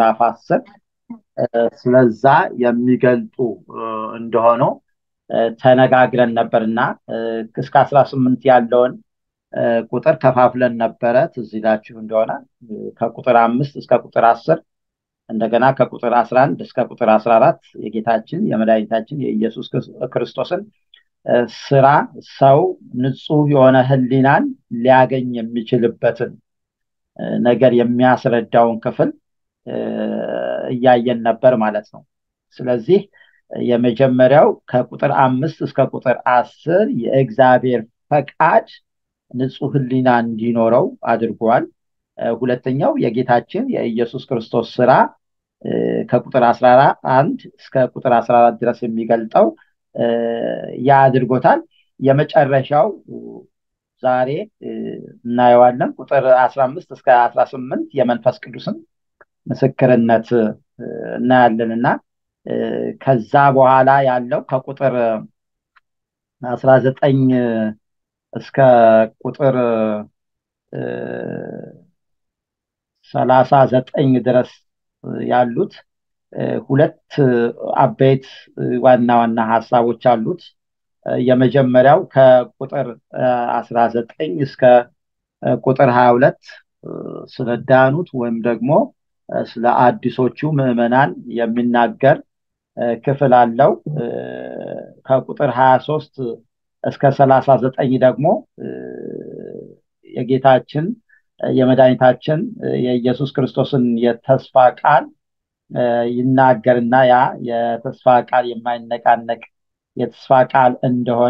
ምዕራፍ 10 ስለዛ የሚገልጡ እንደሆነ ተነጋግረን ነበርና እስከ 18 ያለውን ቁጥር ከፋፍለን ነበረ ትዝ ይላችሁ እንደሆነ ከቁጥር 5 እስከ ቁጥር 10 እንደገና ከቁጥር 11 እስከ ቁጥር 14 የጌታችን የመድኃኒታችን የኢየሱስ ክርስቶስን ስራ ሰው ንጹህ የሆነ ህሊናን ሊያገኝ የሚችልበትን ነገር የሚያስረዳውን ክፍል እያየን ነበር ማለት ነው። ስለዚህ የመጀመሪያው ከቁጥር 5 እስከ ቁጥር 10 የእግዚአብሔር ፈቃድ ንጹህ ህሊና እንዲኖረው አድርጓል። ሁለተኛው የጌታችን የኢየሱስ ክርስቶስ ስራ ከቁጥር 11 እስከ ቁጥር 14 ድረስ የሚገልጠው ያድርጎታል። የመጨረሻው ዛሬ እናየዋለን ቁጥር 15 እስከ 18 የመንፈስ ቅዱስን ምስክርነት እናያለንና ከዛ በኋላ ያለው ከቁጥር 19 እስከ ቁጥር 39 ድረስ ያሉት ሁለት አበይት ዋና ዋና ሐሳቦች አሉት። የመጀመሪያው ከቁጥር 19 እስከ ቁጥር 22 ስለዳኑት ወይም ደግሞ ስለ አዲሶቹ ምዕመናን የሚናገር ክፍል አለው። ከቁጥር 23 እስከ 39 ደግሞ የጌታችን የመድኃኒታችን የኢየሱስ ክርስቶስን የተስፋ ቃል ይናገርና ያ የተስፋ ቃል የማይነቃነቅ የተስፋ ቃል እንደሆነ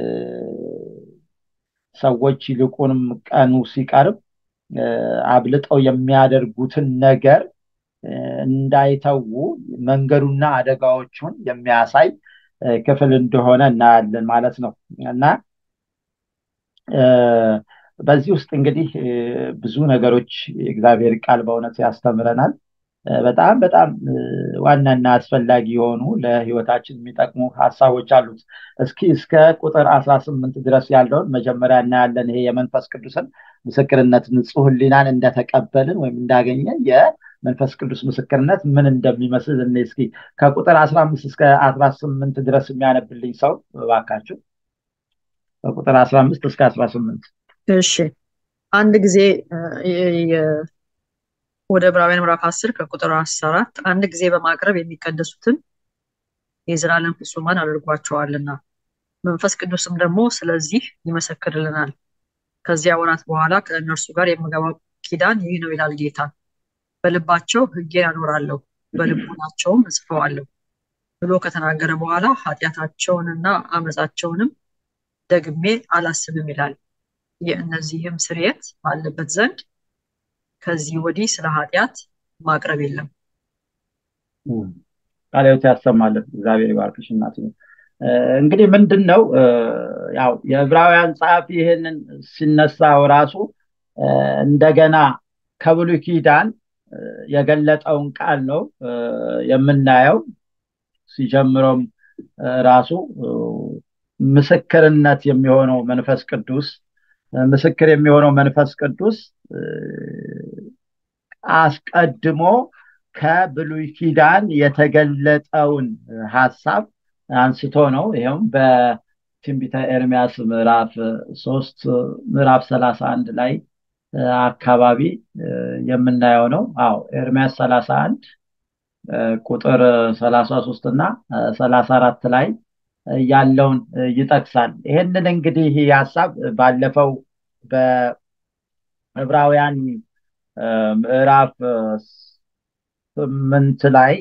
ሰዎች ይልቁንም ቀኑ ሲቀርብ አብልጠው የሚያደርጉትን ነገር እንዳይተዉ መንገዱና አደጋዎቹን የሚያሳይ ክፍል እንደሆነ እናያለን ማለት ነው። እና በዚህ ውስጥ እንግዲህ ብዙ ነገሮች የእግዚአብሔር ቃል በእውነት ያስተምረናል። በጣም በጣም ዋናና አስፈላጊ የሆኑ ለህይወታችን የሚጠቅሙ ሐሳቦች አሉት። እስኪ እስከ ቁጥር 18 ድረስ ያለውን መጀመሪያ እናያለን። ይሄ የመንፈስ ቅዱስን ምስክርነት ንጹህ ህሊናን እንደተቀበልን ወይም እንዳገኘን የመንፈስ ቅዱስ ምስክርነት ምን እንደሚመስል እስኪ ከቁጥር 15 እስከ 18 ድረስ የሚያነብልኝ ሰው እባካችሁ። ከቁጥር 15 እስከ 18። እሺ አንድ ጊዜ ወደ ዕብራውያን ምዕራፍ 10 ከቁጥር 14 አንድ ጊዜ በማቅረብ የሚቀደሱትን የዘላለም ፍጹማን አድርጓቸዋልና መንፈስ ቅዱስም ደግሞ ስለዚህ ይመሰክርልናል። ከዚያ ወራት በኋላ ከእነርሱ ጋር የምገባው ኪዳን ይህ ነው ይላል ጌታ፣ በልባቸው ሕጌን አኖራለሁ በልቦናቸውም እጽፈዋለሁ ብሎ ከተናገረ በኋላ ኃጢአታቸውንና አመፃቸውንም ደግሜ አላስብም ይላል። የእነዚህም ስርየት ባለበት ዘንድ ከዚህ ወዲህ ስለ ኃጢአት ማቅረብ የለም። ቃልዎት ያሰማልን። እግዚአብሔር ይባርክሽ እናት። እንግዲህ ምንድነው ያው የዕብራውያን ጸሐፊ ይሄንን ሲነሳው ራሱ እንደገና ከብሉይ ኪዳን የገለጠውን ቃል ነው የምናየው። ሲጀምረውም ራሱ ምስክርነት የሚሆነው መንፈስ ቅዱስ ምስክር የሚሆነው መንፈስ ቅዱስ አስቀድሞ ከብሉይ ኪዳን የተገለጠውን ሐሳብ አንስቶ ነው። ይሄም በትንቢተ ኤርምያስ ምዕራፍ 3 ምዕራፍ 31 ላይ አካባቢ የምናየው ነው። ኤርምያስ 31 ቁጥር 33 እና 34 ላይ ያለውን ይጠቅሳል። ይሄንን እንግዲህ ይሄ ሐሳብ ባለፈው በዕብራውያን ምዕራፍ 8 ላይ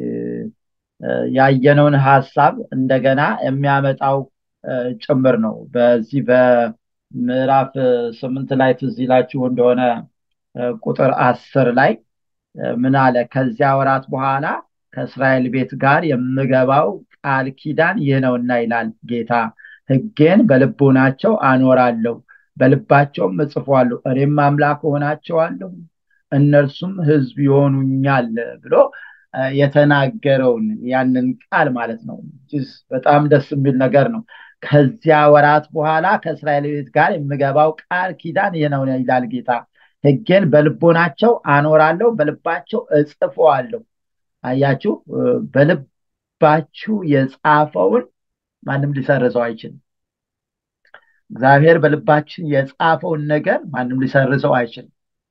ያየነውን ሐሳብ እንደገና የሚያመጣው ጭምር ነው። በዚህ በምዕራፍ 8 ላይ ትዝ ይላችሁ እንደሆነ ቁጥር 10 ላይ ምን አለ? ከዚያ ወራት በኋላ ከእስራኤል ቤት ጋር የምገባው ቃል ኪዳን ይህ ነውና ይላል ጌታ፣ ሕጌን በልቦናቸው አኖራለሁ በልባቸውም እጽፈዋለሁ፣ እኔም አምላክ ሆናቸዋለሁ እነርሱም ሕዝብ ይሆኑኛል ብሎ የተናገረውን ያንን ቃል ማለት ነው። በጣም ደስ የሚል ነገር ነው። ከዚያ ወራት በኋላ ከእስራኤል ቤት ጋር የምገባው ቃል ኪዳን ይህ ነው ይላል ጌታ፣ ሕጌን በልቦናቸው አኖራለሁ፣ በልባቸው እጽፈዋለሁ። አያችሁ፣ በልባችሁ የጻፈውን ማንም ሊሰርዘው አይችልም። እግዚአብሔር በልባችን የጻፈውን ነገር ማንም ሊሰርዘው አይችልም።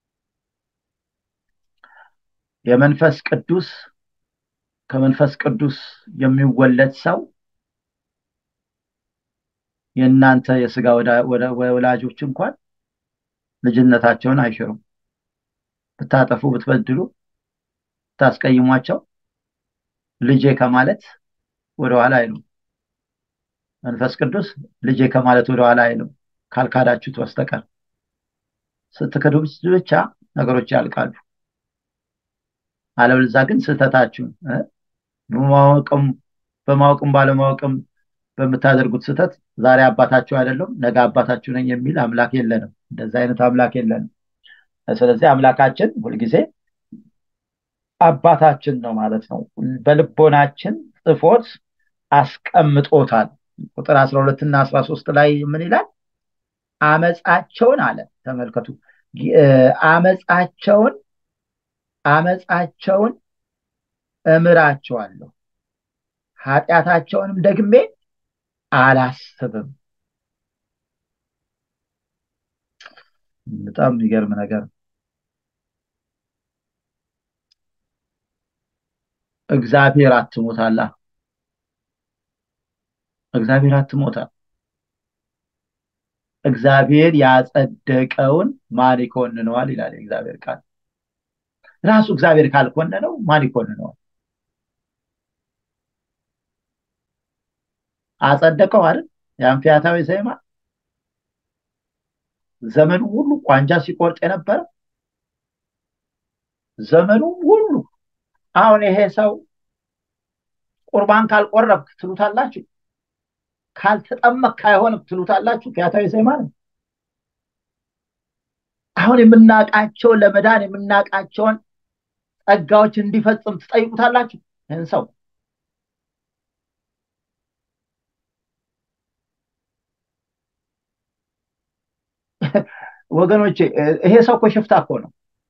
የመንፈስ ቅዱስ ከመንፈስ ቅዱስ የሚወለድ ሰው የእናንተ የስጋ ወላጆች እንኳን ልጅነታቸውን አይሽሩም። ብታጠፉ፣ ብትበድሉ፣ ብታስቀይሟቸው ልጄ ከማለት ወደኋላ አይሉም። መንፈስ ቅዱስ ልጄ ከማለት ወደኋላ አይሉም፣ ካልካዳችሁት በስተቀር። ስትክዱ ብቻ ነገሮች ያልቃሉ። አለበለዚያ ግን ስህተታችሁን በማወቅም ባለማወቅም በምታደርጉት ስህተት ዛሬ አባታችሁ አይደለም ነገ አባታችሁ ነኝ የሚል አምላክ የለንም። እንደዚህ አይነት አምላክ የለንም። ስለዚህ አምላካችን ሁልጊዜ አባታችን ነው ማለት ነው። በልቦናችን ጽፎት አስቀምጦታል። ቁጥር 12 እና 13 ላይ ምን ይላል? አመፃቸውን አለ። ተመልከቱ፣ አመፃቸውን እምራቸዋለሁ፣ ኃጢአታቸውንም ደግሜ አላስብም። በጣም የሚገርም ነገር። እግዚአብሔር አትሞታላ። እግዚአብሔር አትሞታል። እግዚአብሔር ያጸደቀውን ማን ይኮንነዋል ይላል የእግዚአብሔር ቃል። ራሱ እግዚአብሔር ካልኮነነው ማን ይኮንነዋል? አጸደቀው አይደል? ያን ፈያታዊ ዘይማ ዘመኑ ሁሉ ቋንጃ ሲቆርጥ የነበረ ዘመኑ ሁሉ። አሁን ይሄ ሰው ቁርባን ካልቆረብክ ትሉታላችሁ፣ ካልተጠመቅክ አይሆንም ትሉታላችሁ። ፈያታዊ ዘይማ ነው። አሁን የምናውቃቸውን ለመዳን የምናውቃቸውን ጸጋዎች እንዲፈጽም ትጠይቁታላችሁ ይህን ሰው? ወገኖቼ ይሄ ሰው እኮ ሽፍታ እኮ ነው።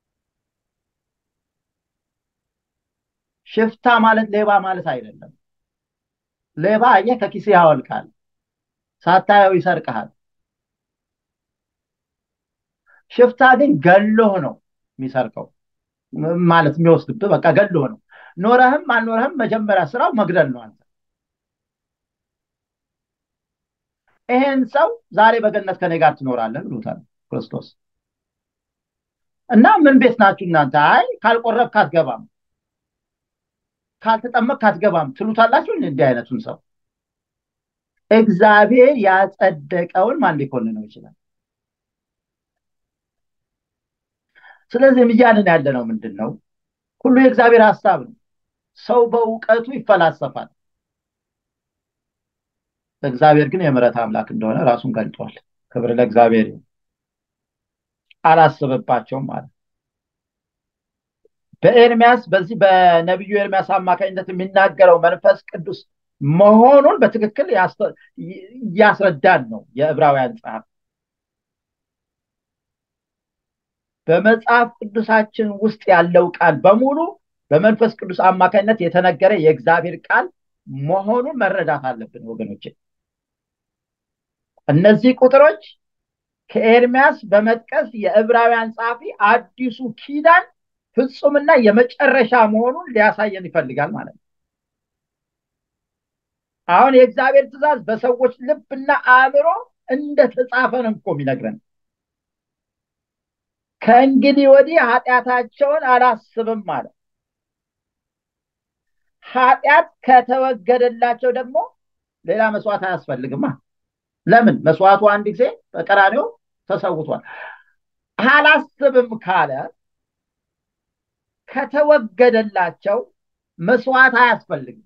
ሽፍታ ማለት ሌባ ማለት አይደለም። ሌባ አየህ ከኪስ ያወልቃል፣ ሳታየው ይሰርቅሃል። ሽፍታ ግን ገሎህ ነው የሚሰርቀው ማለት የሚወስድብህ። በቃ ገሎህ ነው። ኖረህም አልኖረህም መጀመሪያ ስራው መግደል ነው። አንተ ይሄን ሰው ዛሬ በገነት ከኔ ጋር ትኖራለህ ብሎታል ክርስቶስ። እና ምን ቤት ናችሁ እናንተ? አይ ካልቆረብክ አትገባም፣ ካልተጠመቅክ አትገባም ትሉታላችሁ። እንዲህ አይነቱን ሰው እግዚአብሔር ያጸደቀውን ማን ሊኮንነው ይችላል? ስለዚህ እያልን ያለ ነው ምንድን ነው? ሁሉ የእግዚአብሔር ሐሳብ ነው። ሰው በእውቀቱ ይፈላሰፋል፣ እግዚአብሔር ግን የምሕረት አምላክ እንደሆነ ራሱን ገልጧል። ክብር ለእግዚአብሔር ይሁን። አላስብባቸውም ማለት በኤርሚያስ በዚህ በነቢዩ ኤርሚያስ አማካኝነት የሚናገረው መንፈስ ቅዱስ መሆኑን በትክክል እያስረዳን ነው የዕብራውያን ጸሐፊ። በመጽሐፍ ቅዱሳችን ውስጥ ያለው ቃል በሙሉ በመንፈስ ቅዱስ አማካኝነት የተነገረ የእግዚአብሔር ቃል መሆኑን መረዳት አለብን ወገኖቼ። እነዚህ ቁጥሮች ከኤርሚያስ በመጥቀስ የዕብራውያን ጸሐፊ አዲሱ ኪዳን ፍጹምና የመጨረሻ መሆኑን ሊያሳየን ይፈልጋል ማለት ነው። አሁን የእግዚአብሔር ትእዛዝ በሰዎች ልብና አእምሮ እንደተጻፈ ነው እኮ የሚነግረን። ከእንግዲህ ወዲህ ኃጢአታቸውን አላስብም ማለት። ኃጢአት ከተወገደላቸው ደግሞ ሌላ መስዋዕት አያስፈልግማ። ለምን? መስዋዕቱ አንድ ጊዜ በቀራንዮ ተሰውቷል። አላስብም ካለ ከተወገደላቸው መስዋዕት አያስፈልግም።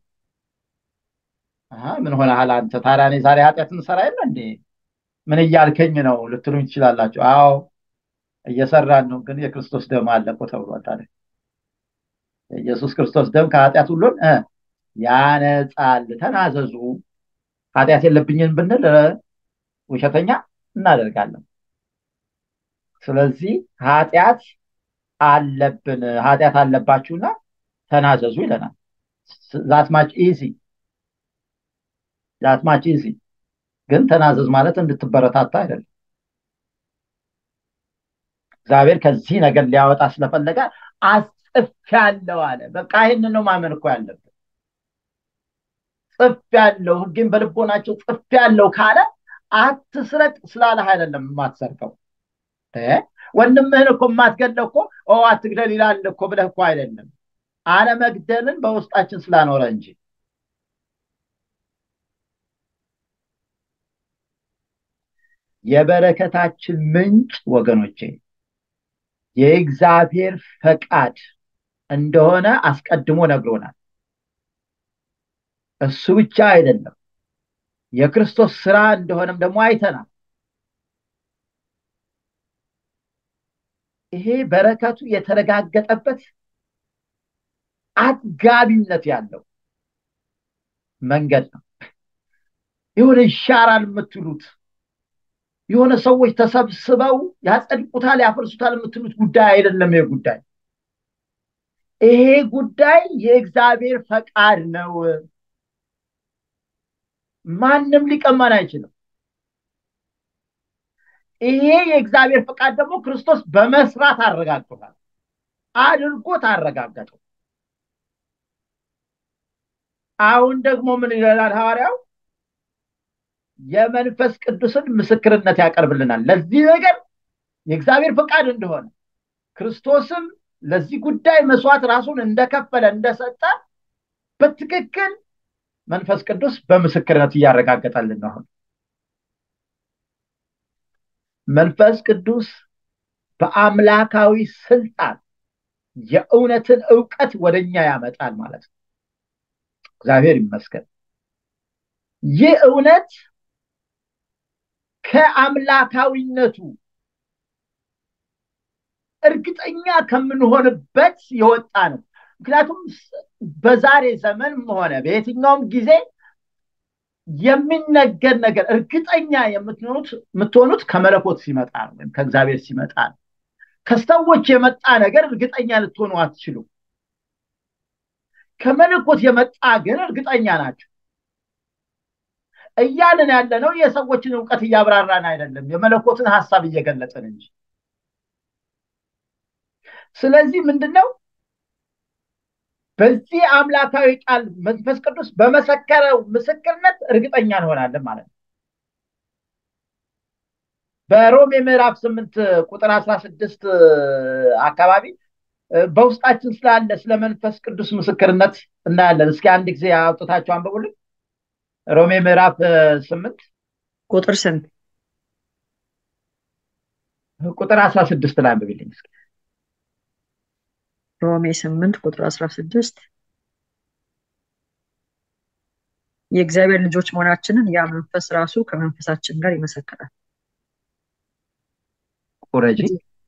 ምን ሆነሃል አንተ ታዲያ? እኔ ዛሬ ኃጢአት እንሰራ የለ እንዴ? ምን እያልከኝ ነው ልትሉኝ ትችላላችሁ። አዎ እየሰራን ነው፣ ግን የክርስቶስ ደም አለ እኮ ተብሏል። ታዲያ የኢየሱስ ክርስቶስ ደም ከኃጢአት ሁሉን ያነጻል። ተናዘዙ። ኃጢአት የለብኝም ብንል ውሸተኛ እናደርጋለን። ስለዚህ ኃጢአት አለባችሁና ተናዘዙ ይለናል። ዛት ማች ኢዚ ግን ተናዘዝ ማለት እንድትበረታታ አይደለም። እግዚአብሔር ከዚህ ነገር ሊያወጣ ስለፈለገ አጽፌአለሁ አለ። በቃ ይህንን ነው ማመን እኮ ያለብን። ጽፌአለሁ፣ ሕጌን በልቦናቸው ጽፌአለሁ ካለ አትስረቅ ስላለህ አይደለም የማትሰርቀው። ወንድምህን እኮ የማትገድለው እኮ አትግደል ይላል እኮ ብለህ እኮ አይደለም፣ አለመግደልን በውስጣችን ስላኖረ እንጂ። የበረከታችን ምንጭ ወገኖቼ የእግዚአብሔር ፈቃድ እንደሆነ አስቀድሞ ነግሮናል። እሱ ብቻ አይደለም፣ የክርስቶስ ስራ እንደሆነም ደግሞ አይተናል። ይሄ በረከቱ የተረጋገጠበት አጥጋቢነት ያለው መንገድ ነው። የሆነ ይሻራል የምትሉት የሆነ ሰዎች ተሰብስበው ያጸድቁታል ያፈርሱታል የምትሉት ጉዳይ አይደለም። ይሄ ጉዳይ የእግዚአብሔር ፈቃድ ነው። ማንም ሊቀማን አይችልም። ይሄ የእግዚአብሔር ፈቃድ ደግሞ ክርስቶስ በመስራት አረጋግጦታል፣ አድርጎት አረጋገጠው። አሁን ደግሞ ምን ይላል ሐዋርያው? የመንፈስ ቅዱስን ምስክርነት ያቀርብልናል ለዚህ ነገር የእግዚአብሔር ፈቃድ እንደሆነ፣ ክርስቶስም ለዚህ ጉዳይ መስዋዕት ራሱን እንደከፈለ እንደሰጠ በትክክል መንፈስ ቅዱስ በምስክርነት እያረጋገጠልን ነው። መንፈስ ቅዱስ በአምላካዊ ስልጣን የእውነትን ዕውቀት ወደኛ ያመጣል ማለት ነው። እግዚአብሔር ይመስገን። ይህ እውነት ከአምላካዊነቱ እርግጠኛ ከምንሆንበት የወጣ ነው። ምክንያቱም በዛሬ ዘመን ሆነ በየትኛውም ጊዜ የሚነገር ነገር እርግጠኛ የምትሆኑት ከመለኮት ሲመጣ ነው፣ ወይም ከእግዚአብሔር ሲመጣ ነው። ከሰዎች የመጣ ነገር እርግጠኛ ልትሆኑ አትችሉም። ከመለኮት የመጣ ግን እርግጠኛ ናቸው። እያልን ያለነው የሰዎችን ዕውቀት እያብራራን አይደለም፣ የመለኮትን ሐሳብ እየገለጽን እንጂ። ስለዚህ ምንድነው በዚህ አምላካዊ ቃል መንፈስ ቅዱስ በመሰከረው ምስክርነት እርግጠኛ እንሆናለን ማለት ነው። በሮሜ ምዕራፍ 8 ቁጥር 16 አካባቢ በውስጣችን ስላለ ስለ መንፈስ ቅዱስ ምስክርነት እናያለን። እስኪ አንድ ጊዜ አውጥታችሁ አንብቡልኝ። ሮሜ ምዕራፍ 8 ቁጥር ስንት? ቁጥር 16 ላይ አንብብልኝ እስኪ። ሮሜ 8 ቁጥር 16 የእግዚአብሔር ልጆች መሆናችንን ያ መንፈስ ራሱ ከመንፈሳችን ጋር ይመሰክራል። ቁረጂ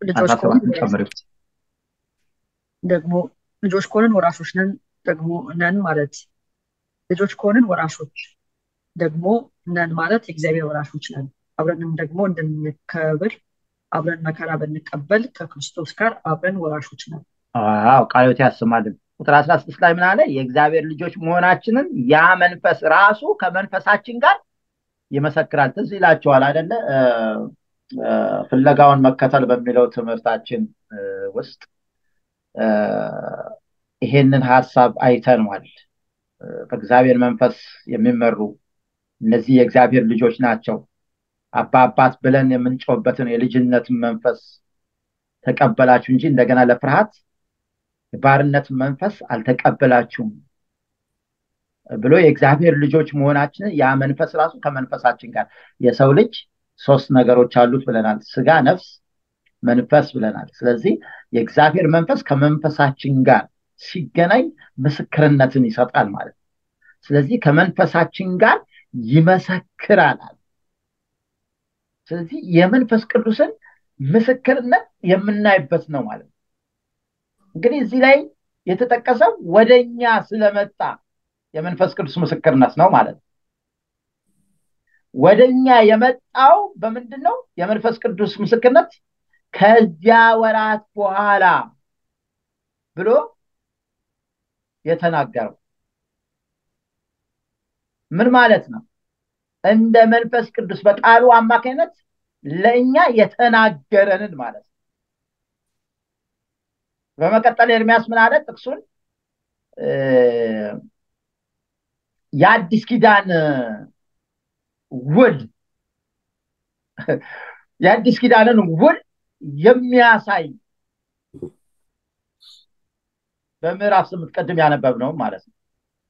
ደግሞ ልጆች ከሆንን ወራሾች ነን፣ ደግሞ ነን ማለት ልጆች ከሆንን ወራሾች ደግሞ ነን ማለት የእግዚአብሔር ወራሾች ነን። አብረንም ደግሞ እንድንከብር አብረን መከራ ብንቀበል ከክርስቶስ ጋር አብረን ወራሾች ነን። ቃሎት ያሰማልን። ቁጥር 16 ላይ ምን አለ? የእግዚአብሔር ልጆች መሆናችንን ያ መንፈስ ራሱ ከመንፈሳችን ጋር ይመሰክራል። ትዝ ይላችኋል አይደለ? ፍለጋውን መከተል በሚለው ትምህርታችን ውስጥ ይሄንን ሐሳብ አይተናል። በእግዚአብሔር መንፈስ የሚመሩ እነዚህ የእግዚአብሔር ልጆች ናቸው። አባት ብለን የምንጮህበትን የልጅነትን መንፈስ ተቀበላችሁ እንጂ እንደገና ለፍርሃት የባርነት መንፈስ አልተቀበላችሁም ብሎ የእግዚአብሔር ልጆች መሆናችንን ያ መንፈስ ራሱ ከመንፈሳችን ጋር። የሰው ልጅ 3 ነገሮች አሉት ብለናል፣ ስጋ፣ ነፍስ፣ መንፈስ ብለናል። ስለዚህ የእግዚአብሔር መንፈስ ከመንፈሳችን ጋር ሲገናኝ ምስክርነትን ይሰጣል ማለት ነው። ስለዚህ ከመንፈሳችን ጋር ይመሰክራል። ስለዚህ የመንፈስ ቅዱስን ምስክርነት የምናይበት ነው ማለት ነው። እንግዲህ እዚህ ላይ የተጠቀሰው ወደኛ ስለመጣ የመንፈስ ቅዱስ ምስክርነት ነው ማለት ነው። ወደኛ የመጣው በምንድን ነው? የመንፈስ ቅዱስ ምስክርነት ከዚያ ወራት በኋላ ብሎ የተናገረው ምን ማለት ነው? እንደ መንፈስ ቅዱስ በቃሉ አማካኝነት ለእኛ የተናገረንን ማለት ነው። በመቀጠል ኤርምያስ ምን አለ? ጥቅሱን የአዲስ ኪዳን ውል የአዲስ ኪዳንን ውል የሚያሳይ በምዕራፍ 8 ቅድም ያነበብነው ማለት ነው።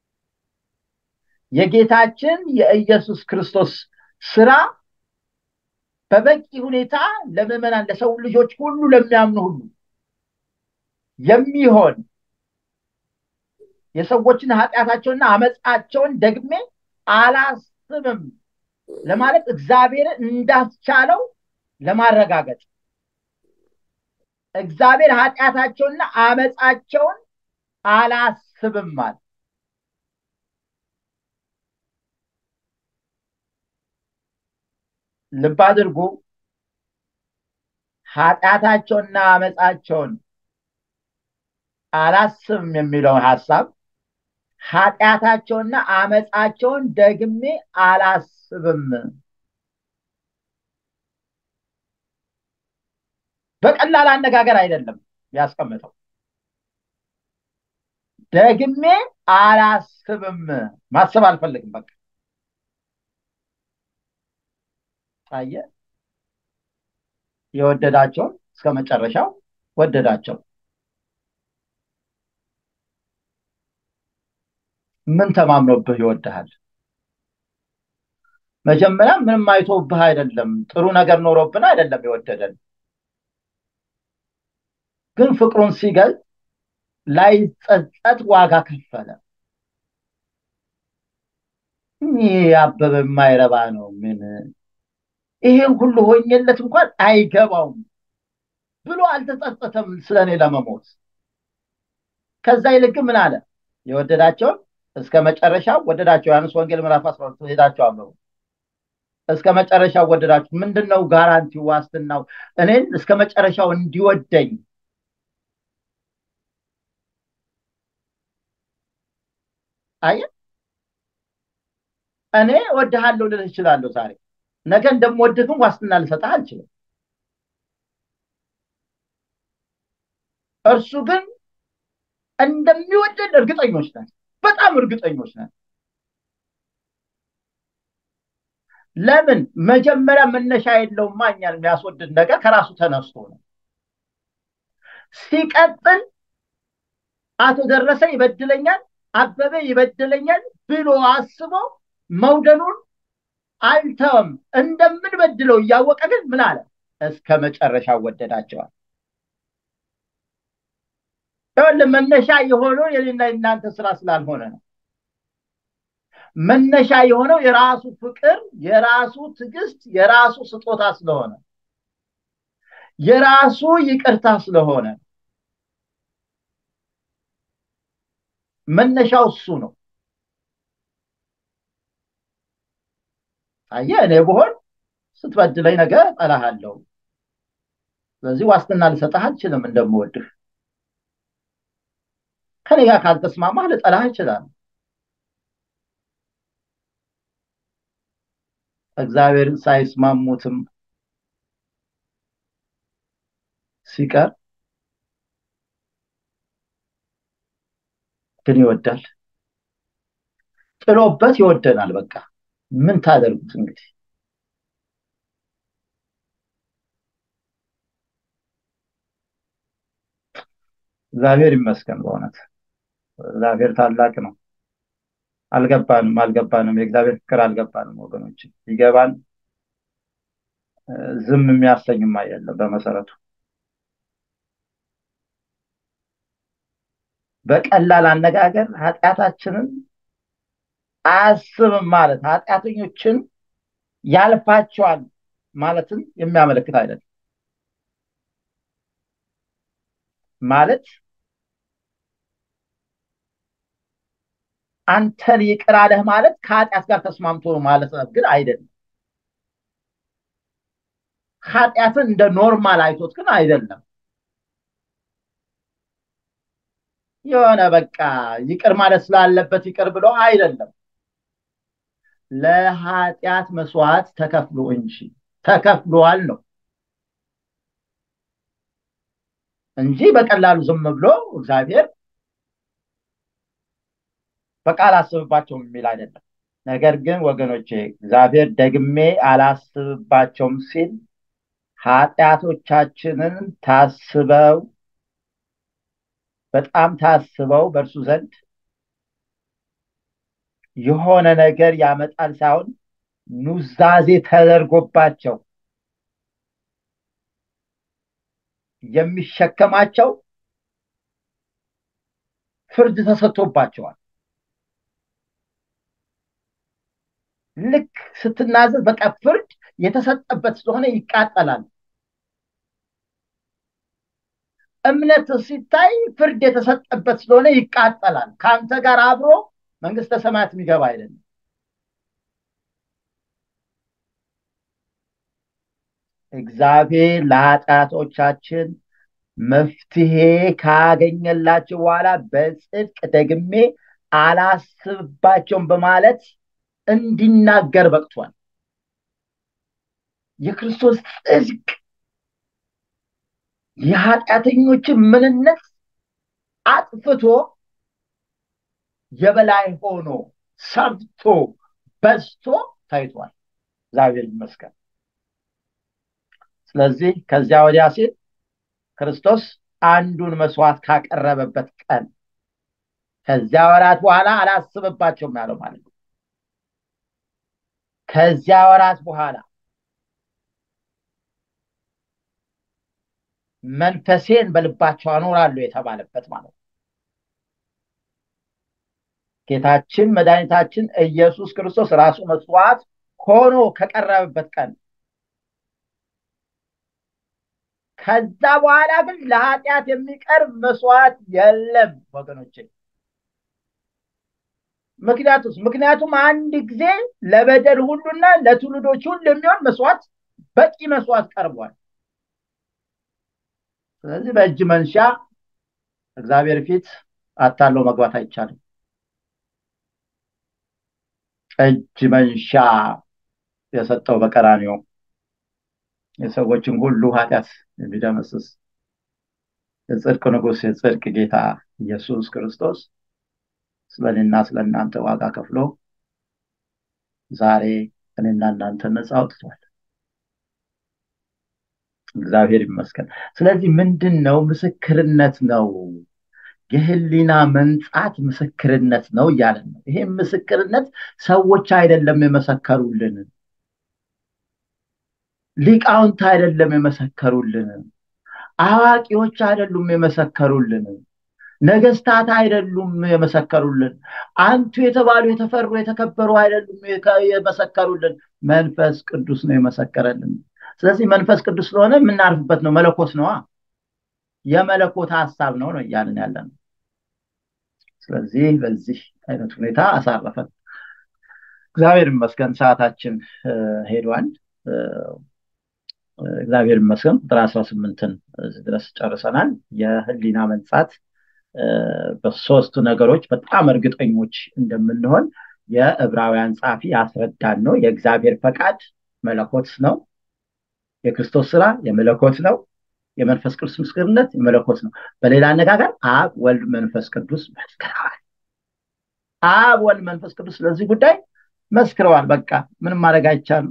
የጌታችን የኢየሱስ ክርስቶስ ስራ በበቂ ሁኔታ ለምዕመናን ለሰው ልጆች ሁሉ ለሚያምኑ ሁሉ የሚሆን የሰዎችን ኃጢአታቸውንና አመፃቸውን ደግሜ አላስብም ለማለት እግዚአብሔርን እንዳስቻለው ለማረጋገጥ እግዚአብሔር ኃጢአታቸውንና አመፃቸውን አላስብም ማለት ልብ አድርጉ። ኃጢአታቸውንና አመፃቸውን አላስብም የሚለው ሐሳብ ኃጢአታቸውንና አመፃቸውን ደግሜ አላስብም በቀላል አነጋገር አይደለም ያስቀምጠው። ደግሜ አላስብም ማሰብ አልፈልግም። በቃ ታየ። የወደዳቸውን እስከ መጨረሻው ወደዳቸው። ምን ተማምኖብህ ይወድሃል? መጀመሪያ ምንም አይቶብህ አይደለም፣ ጥሩ ነገር ኖሮብን አይደለም የወደደን። ግን ፍቅሩን ሲገልጽ ላይጸጸት ዋጋ ከፈለ። ይህ አበበ የማይረባ ነው፣ ምን ይሄን ሁሉ ሆኜለት እንኳን አይገባውም ብሎ አልተጸጸተም ስለኔ ለመሞት። ከዛ ይልቅ ምን አለ? የወደዳቸውን እስከ መጨረሻው ወደዳቸው። ዮሐንስ ወንጌል ምዕራፍ 12 ሄዳቸው አንብቡ። እስከ መጨረሻው ወደዳቸው። ምንድነው ጋራንቲው? ዋስትናው እኔን እስከ መጨረሻው እንዲወደኝ አየ። እኔ እወድሃለሁ ልልህ እችላለሁ ዛሬ፣ ነገ እንደምወድህ ግን ዋስትና ልሰጥህ አልችልም። እርሱ ግን እንደሚወደን እርግጠኞች ነን፣ በጣም እርግጠኞች ነን። ለምን? መጀመሪያ መነሻ የለውማ እኛን የሚያስወድድ ነገር ከራሱ ተነስቶ ነው። ሲቀጥል አቶ ደረሰ ይበድለኛል፣ አበበ ይበድለኛል ብሎ አስቦ መውደኑን አልተወም። እንደምንበድለው እያወቀ ግን ምን አለ? እስከ መጨረሻው ወደዳቸዋል። መነሻ የሆነው የኔና የናንተ ስራ ስላልሆነ ነው። መነሻ የሆነው የራሱ ፍቅር፣ የራሱ ትዕግስት፣ የራሱ ስጦታ ስለሆነ፣ የራሱ ይቅርታ ስለሆነ መነሻው እሱ ነው። አየህ፣ እኔ ብሆን ስትበድለኝ ነገ እጠላሃለሁ። ስለዚህ ዋስትና ልሰጥህ አልችልም እንደምወድህ። ከኔ ጋር ካልተስማማህ ልጠላህ እችላለሁ። እግዚአብሔርን ሳይስማሙትም ሲቀር ግን ይወዳል። ጥሎበት ይወደናል። በቃ ምን ታደርጉት እንግዲህ። እግዚአብሔር ይመስገን። በእውነት እግዚአብሔር ታላቅ ነው። አልገባንም። የእግዚአብሔር ፍቅር አልገባንም ወገኖች። ይገባን ዝም የሚያሰኝም አይደለም። በመሰረቱ በቀላል አነጋገር ኃጢአታችንን አያስብም ማለት ኃጢአተኞችን ያልፋቸዋል ማለትን የሚያመለክት አይደለም። ማለት አንተን ይቅር አለህ ማለት ከኃጢአት ጋር ተስማምቶ ማለት ግን አይደለም። ኃጢአትን እንደ ኖርማል አይቶት ግን አይደለም። የሆነ በቃ ይቅር ማለት ስላለበት ይቅር ብሎ አይደለም። ለኃጢአት መስዋዕት ተከፍሎ እንጂ ተከፍሏል ነው እንጂ በቀላሉ ዝም ብሎ እግዚአብሔር በቃ አላስብባቸውም የሚል አይደለም። ነገር ግን ወገኖቼ እግዚአብሔር ደግሜ አላስብባቸውም ሲል ኃጢአቶቻችንን ታስበው በጣም ታስበው በእርሱ ዘንድ የሆነ ነገር ያመጣል ሳይሆን ኑዛዜ ተደርጎባቸው የሚሸከማቸው ፍርድ ተሰጥቶባቸዋል። ልክ ስትናዘዝ በቃ ፍርድ የተሰጠበት ስለሆነ ይቃጠላል። እምነት ሲታይ ፍርድ የተሰጠበት ስለሆነ ይቃጠላል። ከአንተ ጋር አብሮ መንግስተ ሰማያት የሚገባ አይደለም። እግዚአብሔር ለኃጢአቶቻችን መፍትሄ ካገኘላቸው በኋላ በጽድቅ ደግሜ አላስብባቸውም በማለት እንዲናገር በቅቷል። የክርስቶስ ጽድቅ የኃጢአተኞችን ምንነት አጥፍቶ የበላይ ሆኖ ሰብቶ በዝቶ ታይቷል። እግዚአብሔር ይመስገን። ስለዚህ ከዚያ ወዲያ ሲል ክርስቶስ አንዱን መስዋዕት ካቀረበበት ቀን ከዚያ ወራት በኋላ አላስብባቸውም ያለው ማለት ነው። ከዚያ ወራት በኋላ መንፈሴን በልባቸው አኖራለሁ የተባለበት ማለት ነው። ጌታችን መድኃኒታችን ኢየሱስ ክርስቶስ ራሱ መስዋዕት ሆኖ ከቀረበበት ቀን ከዛ በኋላ ግን ለኃጢአት የሚቀርብ መስዋዕት የለም ወገኖቼ። ምክንያቱም አንድ ጊዜ ለበደል ሁሉና ለትውልዶች ሁሉ የሚሆን መስዋዕት በቂ መስዋዕት ቀርቧል። ስለዚህ በእጅ መንሻ እግዚአብሔር ፊት አታለው መግባት አይቻልም። እጅ መንሻ የሰጠው በቀራንዮ የሰዎችን ሁሉ ኃጢአት የሚደመስስ የጽድቅ ንጉሥ የጽድቅ ጌታ ኢየሱስ ክርስቶስ ስለኔና ስለእናንተ ዋጋ ከፍሎ ዛሬ እኔና እናንተ ነፃ አውጥቷል። እግዚአብሔር ይመስገን። ስለዚህ ምንድነው? ምስክርነት ነው። የህሊና መንጻት ምስክርነት ነው እያለን ነው። ይሄ ምስክርነት ሰዎች አይደለም የመሰከሩልን፣ ሊቃውንት አይደለም የመሰከሩልን፣ አዋቂዎች አይደሉም የመሰከሩልን፣ ነገስታት አይደሉም የመሰከሩልን፣ አንቱ የተባሉ የተፈሩ የተከበሩ አይደሉም የመሰከሩልን፣ መንፈስ ቅዱስ ነው የመሰከረልን። ስለዚህ መንፈስ ቅዱስ ስለሆነ የምናርፍበት ነው። መለኮት ነዋ፣ የመለኮት ሐሳብ ነው እያልን ያለን። ስለዚህ በዚህ አይነት ሁኔታ አሳረፈን። እግዚአብሔር ይመስገን። ሰዓታችን ሄዷል። እግዚአብሔር ይመስገን። ቁጥር 18ን ድረስ ጨርሰናል። የህሊና መንጻት በሶስት ነገሮች በጣም እርግጠኞች እንደምንሆን የዕብራውያን ጻፊ ያስረዳን ነው። የእግዚአብሔር ፈቃድ መለኮት ነው። የክርስቶስ ስራ የመለኮት ነው። የመንፈስ ቅዱስ ምስክርነት የመለኮት ነው። በሌላ አነጋገር አብ ወልድ መንፈስ ቅዱስ መስክረዋል። አብ ወልድ መንፈስ ቅዱስ ስለዚህ ጉዳይ መስክረዋል። በቃ ምንም ማድረግ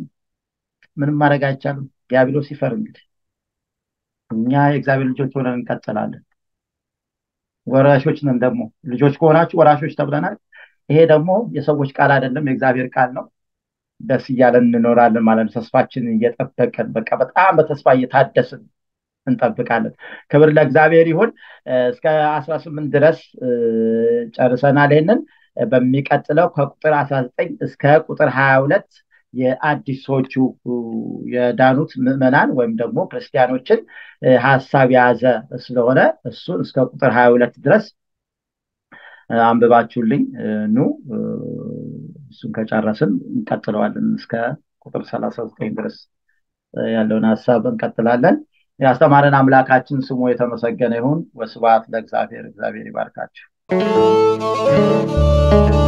አይቻልም። ዲያብሎስ ይፈር። እንግዲህ እኛ የእግዚአብሔር ልጆች ሆነን እንቀጥላለን። ወራሾች ነን። ደግሞ ልጆች ከሆናችሁ ወራሾች ተብለናል። ይሄ ደግሞ የሰዎች ቃል አይደለም፣ የእግዚአብሔር ቃል ነው። ደስ እያለን እንኖራለን ማለት ነው። ተስፋችንን እየጠበቀን በቃ በጣም በተስፋ እየታደስን እንጠብቃለን። ክብር ለእግዚአብሔር ይሁን። እስከ 18 ድረስ ጨርሰናል። ይሄንን በሚቀጥለው ከቁጥር 19 እስከ ቁጥር 22 የአዲሶቹ የዳኑት ምዕመናን ወይም ደግሞ ክርስቲያኖችን ሐሳብ የያዘ ስለሆነ እሱን እስከ ቁጥር 22 ድረስ አንብባችሁልኝ ኑ። እሱን ከጨረስን እንቀጥለዋለን እስከ ቁጥር 39 ድረስ። ያለውን ሐሳብ እንቀጥላለን። ያስተማረን አምላካችን ስሙ የተመሰገነ ይሁን። ወስብሐት ለእግዚአብሔር። እግዚአብሔር ይባርካችሁ።